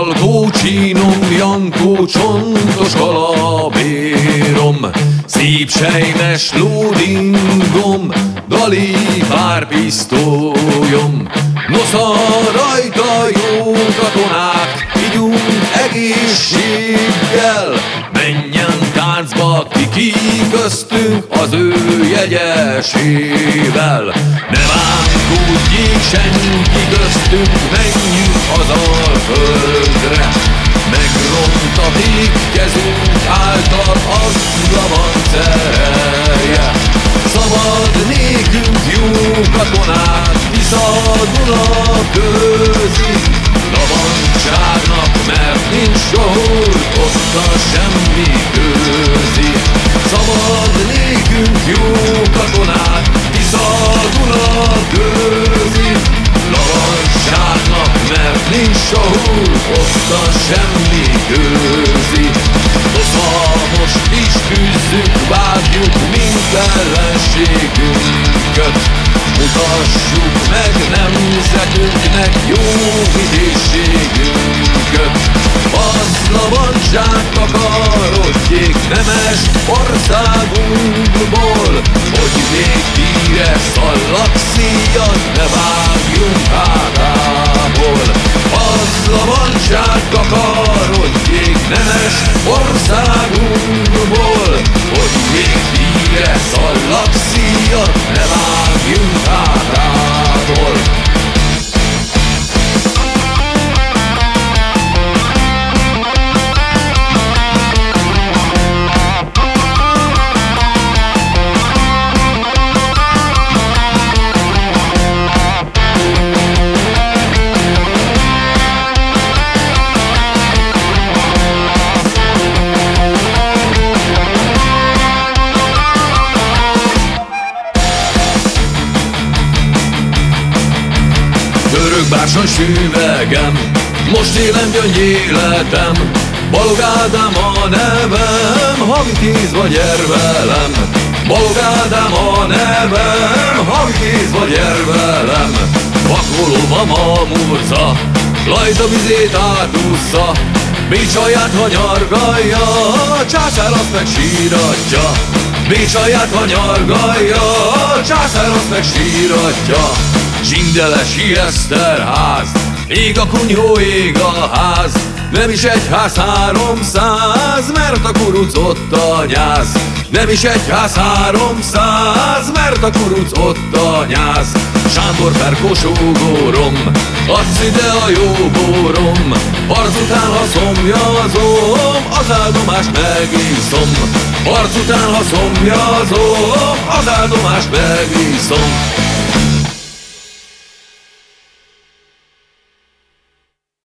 Salgó csínom, Jankó csontos kalapérom, szép sejmes lódingom, Dali párpisztolyom. Nosza rajta jó katonák, igyunk egészséggel, menjen táncba ki köztünk az ő jegyesével. Ne bánkódjék senki köztünk, menjünk haza földre, megront a végkezünk által az Labanc ereje. Szabad nékünk jó katonák, Tisza-Duna közi, Labancságnak, mert nincs sehol ott a semmi közi. Szabad nékünk jó katonák, Tisza-Duna közi, Labancságnak, mert nincs sehol ott a semmi közi. Nosza most is küzdünk, vágjuk mind ellenségünket, mutassuk meg nemzetünknek jó vitézségünket. Az Labancság takarodjék nemes országunkból, hogy még híres szallakszíjat ne vágjunk hátából. Az Labancság takarodjék nemes országunkból, hogy még híres szallakszíjat ne vágjunk hátából. Bárson süvegem, most élem gyöngyéletem, Balog Ádám a nevem, ha vitéz vagy ervelem. Balog Ádám a nevem, ha vitéz vagy ervelem. Vakolom a murca, Lajta vizét átúszza, Bécsaját hanyargalja, császár azt meg síratja. Bécsaját hanyargalja, császár azt meg síratja. Zsindelesi Eszterház, ég a kunyhó, ég a ház, nem is egy ház 300, mert a kuruc ott a nyáz. Nem is egy ház 300, mert a kuruc ott a nyáz. Sándor Ferkósógórom, adsz ide a jó bórom, harc után ha szomjazom, az áldomást megiszom. Harc után ha szomjazom, az áldomást megiszom.